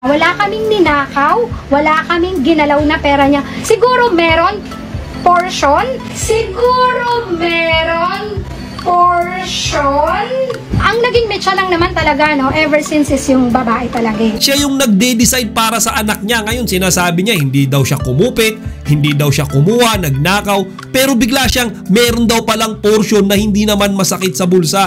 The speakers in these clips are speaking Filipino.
Wala kaming ninakaw, wala kaming ginalaw na pera niya. Siguro meron portion? Siguro meron portion? Ang naging metsa lang naman talaga, no, ever since is yung babae talaga. Siya yung nagde-decide para sa anak niya. Ngayon sinasabi niya hindi daw siya kumupit, hindi daw siya kumuha, nagnakaw, pero bigla siyang meron daw palang portion na hindi naman masakit sa bulsa.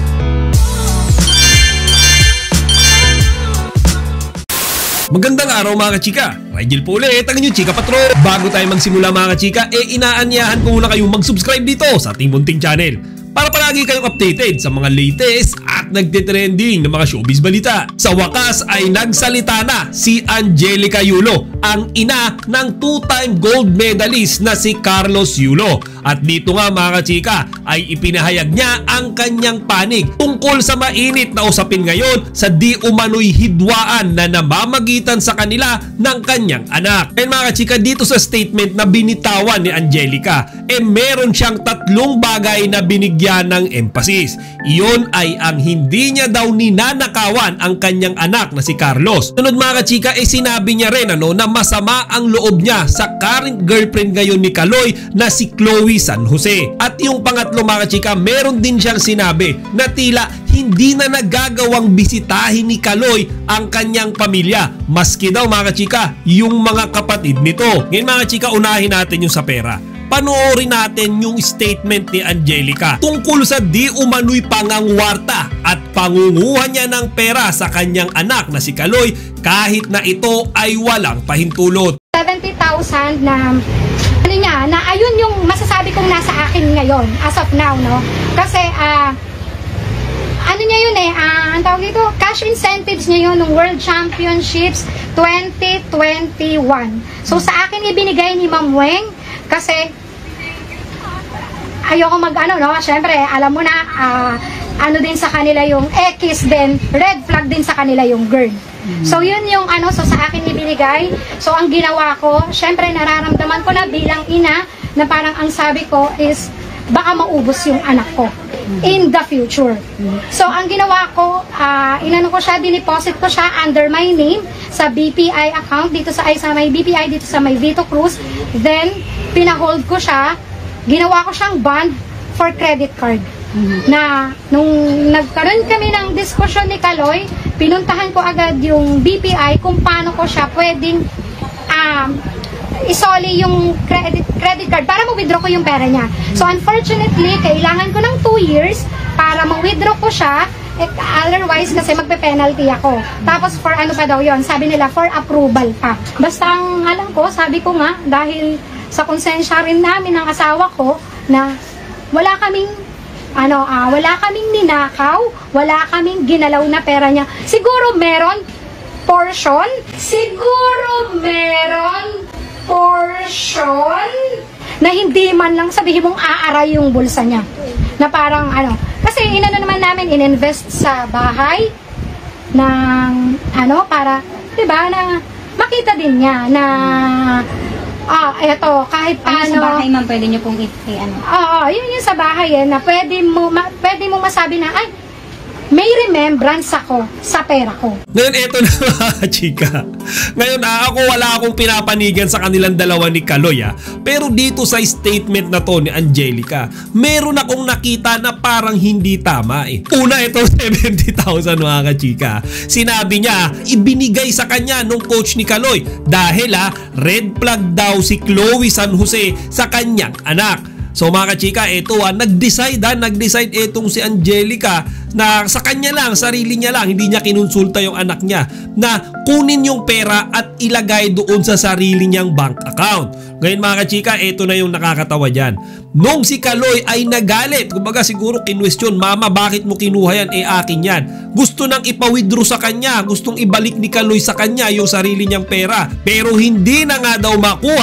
Magandang araw mga kachika, Rigel po ulit ang inyong Chika Patrol. Bago tayo magsimula mga kachika, inaanyahan ko muna kayong mag-subscribe dito sa ating munting channel para palagi kayong updated sa mga latest at nagtitrending na mga showbiz balita. Sa wakas ay nagsalita na si Angelica Yulo, ang ina ng two-time gold medalist na si Carlos Yulo. At dito nga mga kachika ay ipinahayag niya ang kanyang panig tungkol sa mainit na usapin ngayon sa di umano'y hidwaan na namamagitan sa kanila ng kanyang anak. And mga kachika, dito sa statement na binitawan ni Angelica, meron siyang tatlong bagay na binigyan ng emphasis. Iyon ay ang hindi niya daw ninanakawan ang kanyang anak na si Carlos. Sunod mga kachika, sinabi niya rin na masama ang loob niya sa current girlfriend ngayon ni Kaloy na si Chloe San Jose. At yung pangatlo mga kachika, meron din siyang sinabi na tila hindi na nagagawang bisitahin ni Kaloy ang kanyang pamilya, maski daw mga kachika yung mga kapatid nito. Ngayon mga kachika, unahin natin yung sa pera. Panoorin natin yung statement ni Angelica tungkol sa di umano'y pangangwarta at pangunguha niya ng pera sa kanyang anak na si Kaloy kahit na ito ay walang pahintulot. 70,000 na na ayun yung masasabi kong nasa akin ngayon as of now, no? Kasi ano niya yun ang tawag dito, cash incentives niya yun ng World Championships 2021. So sa akin ibinigay ni Ma'am Weng kasi ayoko syempre alam mo na ano din sa kanila yung X din, red flag din sa kanila yung girl. So yun yung so sa akin ibinigay. So ang ginawa ko, syempre nararamdaman ko na bilang ina na parang ang sabi ko is baka maubos yung anak ko in the future. So ang ginawa ko, inano ko siya, dineposit ko siya under my name sa BPI account dito sa may BPI dito sa may Vito Cruz. Then pinahold ko siya, ginawa ko siyang bond for credit card. Na nung nagkaroon kami ng diskusyon ni Kaloy, pinuntahan ko agad yung BPI kung paano ko siya pwedeng isoli yung credit card para ma-withdraw ko yung pera niya. So unfortunately, kailangan ko ng 2 years para ma-withdraw ko siya. Otherwise kasi magpe-penalty ako. Tapos for ano pa daw yon? Sabi nila for approval pa. Basta ang alam ko, sabi ko nga, dahil sa konsensya rin namin ng asawa ko na wala kaming ninakaw, wala kaming ginalaw na pera niya. Siguro meron portion? Siguro meron portion na hindi man lang sabihin mong aaray yung bulsa niya. Na parang kasi naman namin ininvest sa bahay ng para, 'di ba, na makita din niya na eto, kahit paano. Sa bahay man, pwede nyo pong Oo, yun yung sa bahay na pwede mo masabi na, ay, may remembrance ako sa pera ko. Ngayon, eto na mga chika. Ngayon, ako wala akong pinapanigan sa kanilang dalawa ni Kaloy. Pero dito sa statement na to ni Angelica, meron akong nakita na parang hindi tama Una, ito 70,000 mga kachika. Sinabi niya, ibinigay sa kanya nung coach ni Kaloy dahil red flag daw si Chloe San Jose sa kanyang anak. So mga kachika, ito nag-decide itong si Angelica na sa kanya lang, sarili niya lang, hindi niya kinonsulta yung anak niya na kunin yung pera at ilagay doon sa sarili niyang bank account. Ngayon mga kachika, ito na yung nakakatawa dyan. Nung si Kaloy ay nagalit, kumbaga siguro kinwestiyon, mama bakit mo kinuha yan? Akin yan. Gusto nang ipa-withdraw sa kanya, gustong ibalik ni Kaloy sa kanya yung sarili niyang pera. Pero hindi na nga daw makuha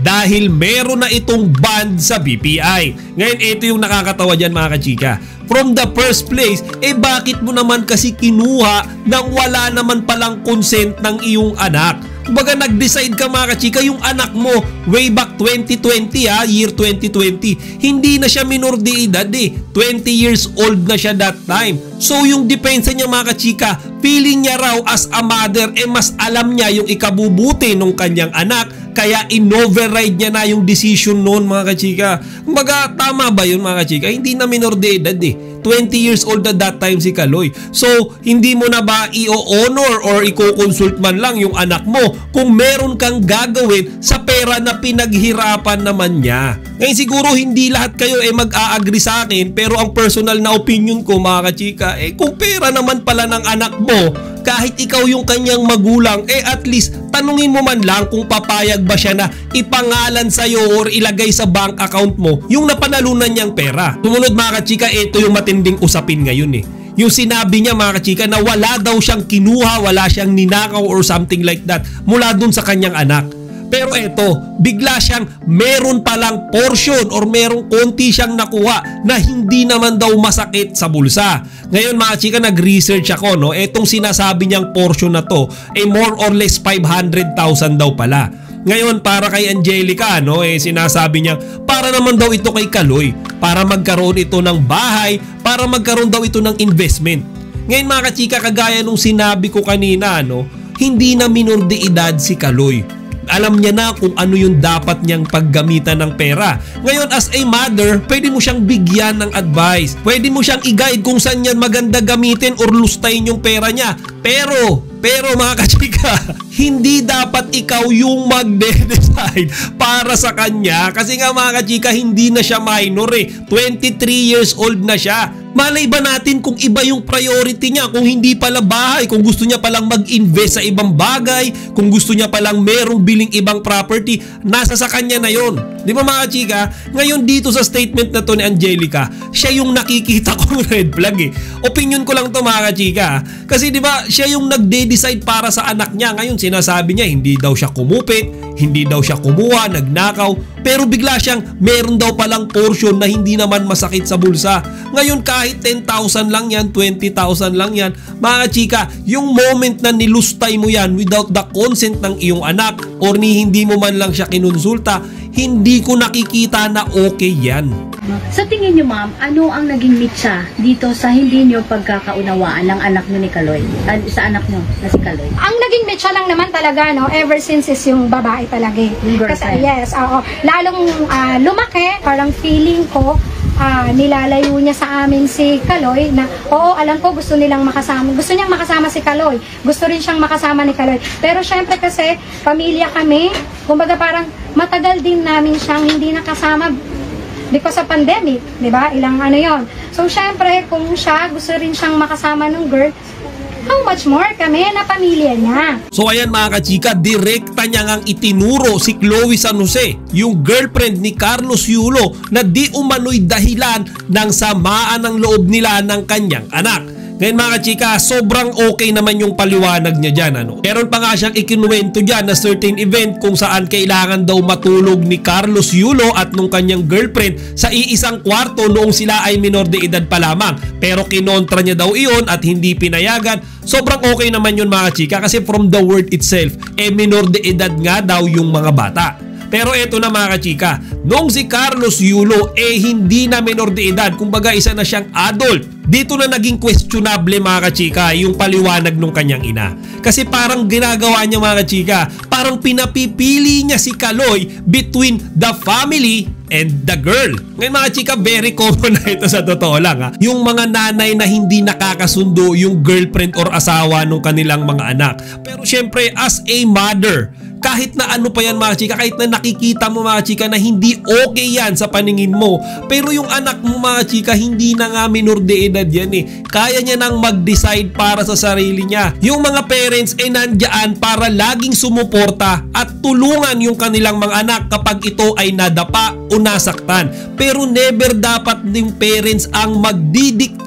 dahil meron na itong band sa BPI. Ngayon, ito yung nakakatawa dyan mga kachika. From the first place, bakit mo naman kasi kinuha nang wala naman palang consent ng iyong anak? Kumbaga nag-decide ka mga kachika, yung anak mo way back 2020 year 2020, hindi na siya minor de edad 20 years old na siya that time. So yung depensa niya mga kachika, feeling niya raw as a mother mas alam niya yung ikabubuti ng kanyang anak, kaya in-override niya na yung decision noon mga kachika. Kumbaga tama ba yun mga kachika? Hindi na minor de edad 20 years old at that time si Kaloy. So, hindi mo na ba i-honor or i-consult man lang yung anak mo kung meron kang gagawin sa pera na pinaghirapan naman niya? Ngayon siguro hindi lahat kayo mag-a-agree sa akin, pero ang personal na opinion ko mga kachika, kung pera naman pala ng anak mo, kahit ikaw yung kanyang magulang, at least tanungin mo man lang kung papayag ba siya na ipangalan sa'yo or ilagay sa bank account mo yung napanalunan niyang pera. Sumunod mga kachika, ito yung matinding usapin ngayon Yung sinabi niya mga kachika na wala daw siyang kinuha, wala siyang ninakaw or something like that mula dun sa kanyang anak. Pero eto, bigla siyang meron palang portion or merong konti siyang nakuha na hindi naman daw masakit sa bulsa. Ngayon mga chika, nag-research ako, etong sinasabi niyang portion na to, more or less 500,000 daw pala. Ngayon para kay Angelica, sinasabi niya para naman daw ito kay Kaloy, para magkaroon ito ng bahay, para magkaroon daw ito ng investment. Ngayon mga kachika, kagaya nung sinabi ko kanina, hindi na minor de edad si Kaloy. Alam niya na kung ano yung dapat niyang paggamitan ng pera. Ngayon as a mother, pwede mo siyang bigyan ng advice. Pwede mo siyang i-guide kung saan niya maganda gamitin or lustayin yung pera niya. Pero mga kachika, hindi dapat ikaw yung magde-decide para sa kanya. Kasi nga mga kachika, hindi na siya minor 23 years old na siya. Malay ba natin kung iba yung priority niya, kung hindi pala bahay, kung gusto niya palang mag-invest sa ibang bagay, kung gusto niya palang merong biling ibang property, nasa sa kanya na yon. Di ba mga chika? Ngayon dito sa statement na to ni Angelica, siya yung nakikita kong red flag Opinion ko lang to mga chika. Kasi di ba siya yung nagde-decide para sa anak niya. Ngayon sinasabi niya hindi daw siya kumupit, hindi daw siya kumuha, nagnakaw, pero bigla siyang meron daw palang portion na hindi naman masakit sa bulsa. Ngayon kahit 10,000 lang yan, 20,000 lang yan, mga chika, yung moment na nilustay mo yan without the consent ng iyong anak or hindi mo man lang siya kinonsulta, hindi ko nakikita na okay yan. Sa tingin niyo ma'am, ano ang naging mitsa dito sa hindi niyo pagkakaunawaan ng anak niyo ni Kaloy? Sa anak niyo na si Kaloy? Ang naging mitsa lang naman talaga, ever since is yung babae talaga Kasi yes, lalong lumaki, parang feeling ko, nilalayo niya sa amin si Kaloy na oo, alam ko gusto niyang makasama si Kaloy, gusto rin siyang makasama ni Kaloy, pero syempre kasi pamilya kami, kumbaga parang matagal din namin siyang hindi nakasama because of pandemic, di ba? Ilang yon. So syempre kung siya gusto rin siyang makasama ng girl, how much more kami na pamilya niya. So ayan mga kachika, direkta niya ngang itinuro si Chloe San Jose, yung girlfriend ni Carlos Yulo, na di umano'y dahilan ng samaan ng loob nila ng kanyang anak. Ngayon mga kachika, sobrang okay naman yung paliwanag niya dyan. Meron pa nga siyang ikinuwento dyan na certain event kung saan kailangan daw matulog ni Carlos Yulo at nung kanyang girlfriend sa iisang kwarto noong sila ay minor de edad pa lamang. Pero kinontra niya daw iyon at hindi pinayagan. Sobrang okay naman yun mga kachika kasi from the word itself, minor de edad nga daw yung mga bata. Pero eto na mga kachika, nung si Carlos Yulo hindi na minor de edad, kumbaga isa na siyang adult, dito na naging questionable mga kachika yung paliwanag ng kanyang ina. Kasi parang ginagawa niya mga kachika, parang pinapipili niya si Kaloy between the family and the girl. Ngayon mga chika, very common na ito sa totoo lang Yung mga nanay na hindi nakakasundo yung girlfriend or asawa ng kanilang mga anak. Pero syempre as a mother, kahit na ano pa yan mga chika, kahit na nakikita mo mga chika na hindi okay yan sa paningin mo, pero yung anak mo mga chika, hindi na nga minor de edad yan Kaya niya nang mag-decide para sa sarili niya. Yung mga parents nandyan para laging sumuporta at tulungan yung kanilang mga anak kapag ito ay nadapa o nasaktan. Pero never dapat ng parents ang magdidikta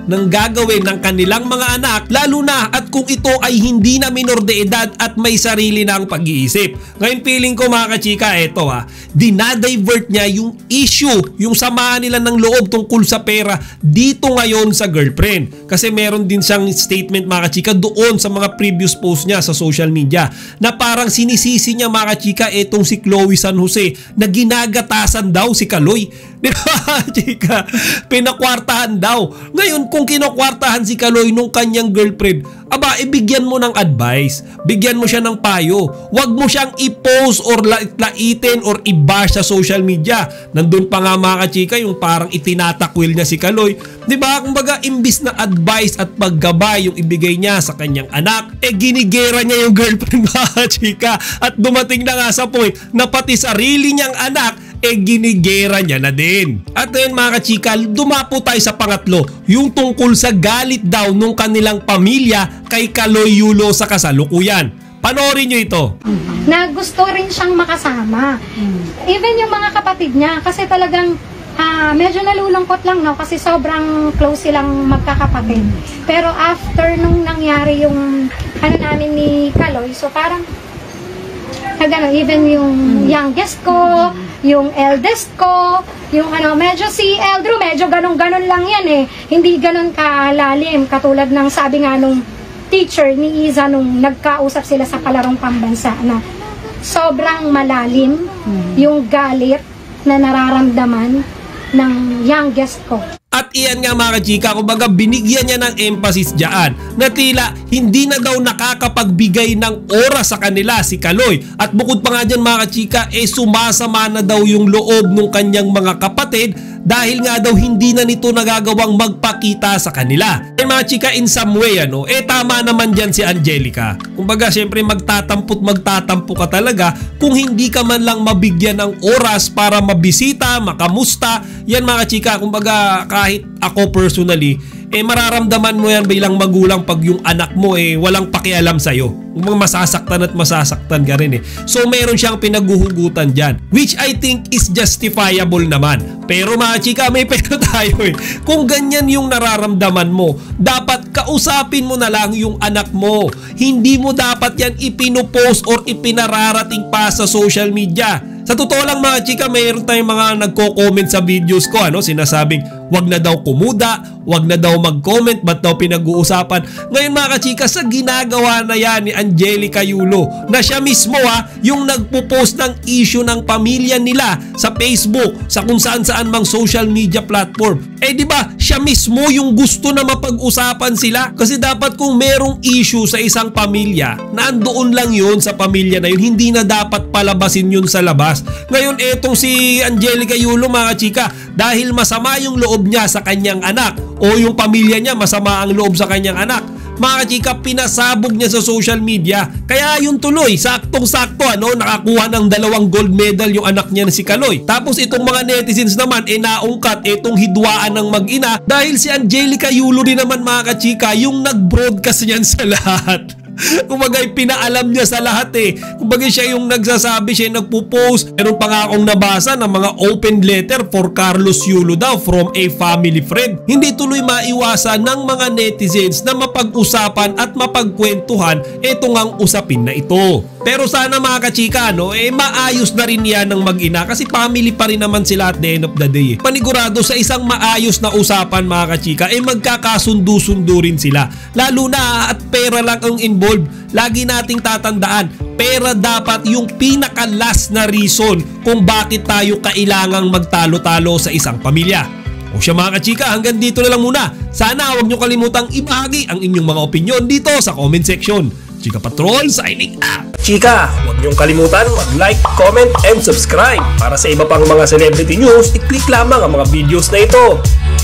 ng gagawin ng kanilang mga anak, lalo na at kung ito ay hindi na minor de edad at may sarili na ang pag-iisip. Ngayon feeling ko mga kachika, eto dinadivert niya yung issue, yung samahan nila ng loob tungkol sa pera dito ngayon sa girlfriend. Kasi meron din siyang statement mga kachika doon sa mga previous post niya sa social media na parang sinisisi niya mga kachika etong si Chloe San Jose na ginagatasan daw si Kaloy. Di ba, chika? Pinakwartahan daw. Ngayon, kung kinakwartahan si Kaloy nung kanyang girlfriend, ibigyan mo ng advice. Bigyan mo siya ng payo. Huwag mo siyang i-post or laitin or i-bash sa social media. Nandun pa nga mga kachika, yung parang itinatakwil niya si Kaloy. Di ba? Kumbaga, imbis na advice at paggabay yung ibigay niya sa kanyang anak, ginigera niya yung girlfriend mga kachika. At dumating na nga sa point na pati sarili niyang anak, ginigera niya na din. At ayun mga kachika, dumapo tayo sa pangatlo, yung tungkol sa galit daw nung kanilang pamilya kay Kaloy Yulo sa kasalukuyan. Panoorin nyo ito. Na gusto rin siyang makasama. Even yung mga kapatid niya, kasi talagang medyo nalulungkot lang, no? Kasi sobrang close silang magkakapatid. Pero after nung nangyari yung namin ni Kaloy, so parang even yung youngest ko, yung eldest ko, yung medyo si Eldrew, medyo ganun-ganun lang yan Hindi ganun kalalim, katulad ng sabi nga nung teacher ni Iza nung nagkausap sila sa palarong pambansa na sobrang malalim yung galit na nararamdaman ng youngest ko. At iyan nga mga kachika, kumbaga binigyan niya ng emphasis dyan na tila hindi na daw nakakapagbigay ng oras sa kanila si Kaloy. At bukod pa nga dyan mga kachika, sumasama na daw yung loob ng kanyang mga kapatid dahil nga daw hindi na nito nagagawang magpakita sa kanila. Mga chika, in some way tama naman dyan si Angelica. Kumbaga syempre magtatampo ka talaga kung hindi ka man lang mabigyan ng oras para mabisita, makamusta. Yan mga chika, kumbaga kahit ako personally, mararamdaman mo yan bilang magulang pag yung anak mo walang pakialam sa'yo. Masasaktan at masasaktan ka rin So meron siyang pinaguhugutan dyan, which I think is justifiable naman. Pero mga chika, may pero tayo Kung ganyan yung nararamdaman mo, dapat kausapin mo na lang yung anak mo. Hindi mo dapat yan ipinopost or ipinararating pa sa social media. Sa totoo lang mga chika, mayroon tayong mga nagko-comment sa videos ko, sinasabing wag na daw kumuda, wag na daw mag-comment, ba't daw pinag-uusapan. Ngayon mga kachika, sa ginagawa na yan ni Angelica Yulo, na siya mismo yung nagpo-post ng issue ng pamilya nila sa Facebook, sa kung saan-saan mang social media platform. Di ba, siya mismo yung gusto na mapag-usapan sila. Kasi dapat kung merong issue sa isang pamilya, nandoon lang yun sa pamilya na yun, hindi na dapat palabasin yun sa labas. Ngayon etong si Angelica Yulo mga chika, dahil masama yung loob niya sa kanyang anak o yung pamilya niya masama ang loob sa kanyang anak, mga chika, pinasabog niya sa social media. Kaya yung tuloy, saktong-sakto nakakuha ng 2 gold medal yung anak niya na si Kaloy. Tapos itong mga netizens naman naungkat itong hidwaan ng mag-ina dahil si Angelica Yulo din naman mga kachika yung nag-broadcast niyan sa lahat. Kumbaga pinaalam niya sa lahat Kumbaga siya yung nagsasabi, siya yung nagpo-post. Meron pa nga akong nabasa ng mga open letter for Carlos Yulo daw from a family friend. Hindi tuloy maiwasan ng mga netizens na mapag-usapan at mapagkwentuhan itong usapin na ito. Pero sana mga kachika maayos na rin yan ng mag-ina kasi family pa rin naman sila at the end of the day. Panigurado sa isang maayos na usapan mga kachika magkakasundo-sundo rin sila. Lalo na at pera lang ang involved. Lagi nating tatandaan, pera dapat yung pinaka-last na reason kung bakit tayo kailangang magtalo-talo sa isang pamilya. O siya mga kachika, hanggang dito na lang muna. Sana huwag nyo kalimutang ibahagi ang inyong mga opinion dito sa comment section. Chika Patrol signing out. Chika, huwag niyong kalimutan mag-like, comment, and subscribe. Para sa iba pang mga celebrity news, i-click lamang ang mga videos na ito.